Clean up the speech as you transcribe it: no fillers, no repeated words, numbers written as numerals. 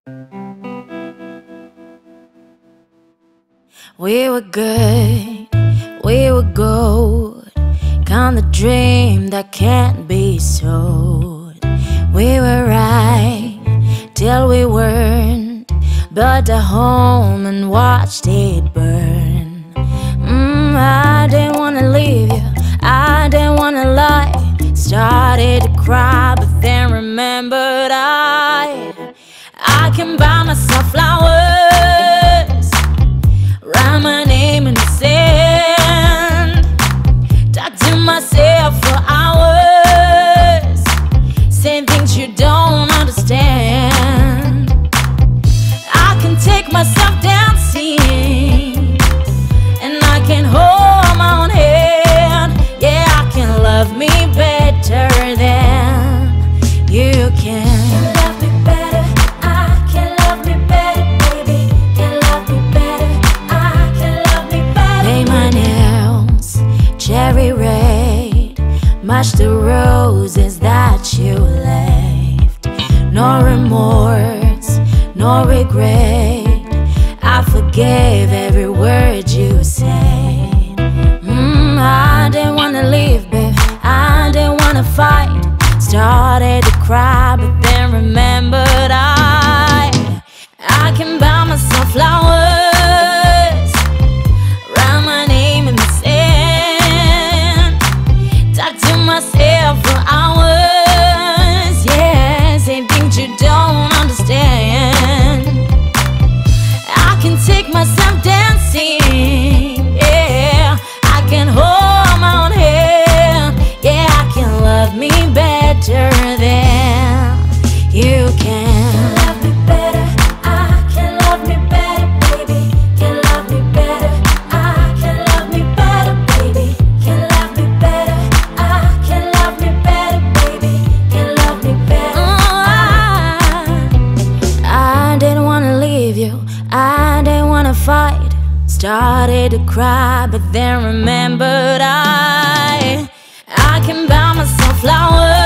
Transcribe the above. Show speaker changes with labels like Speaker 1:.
Speaker 1: We were good, we were gold, kind of dream that can't be sold. We were right till we weren't, built a home and watched it burn. I didn't wanna leave you, I didn't wanna lie. Started to cry, but then remembered I can buy myself flowers, write my name in the sand, talk to myself for hours, saying things you don't understand. I can take myself dancing, and I can hold my own hand. Yeah, I can love me better than you can. Love me better, I can love me better, baby. Can love me better, I can love me better. Paint my nails cherry red, match the roses that you left. No remorse, no regret, I forgave every word you said. I didn't wanna leave, babe, I didn't wanna fight. Started to cry, but then remembered I can buy myself flowers, write my name in the sand, talk to myself for hours. Yeah, say things you don't understand. I can take myself dancing, yeah, I can hold my own hand. Yeah, I can love me better than you can. Love me better, I can love me better, baby. Can love me better, I can love me better, baby. Can love me better, I can love me better, baby. Can love me better. I didn't wanna leave you, I didn't wanna fight. Started to cry, but then remembered I can buy myself flowers,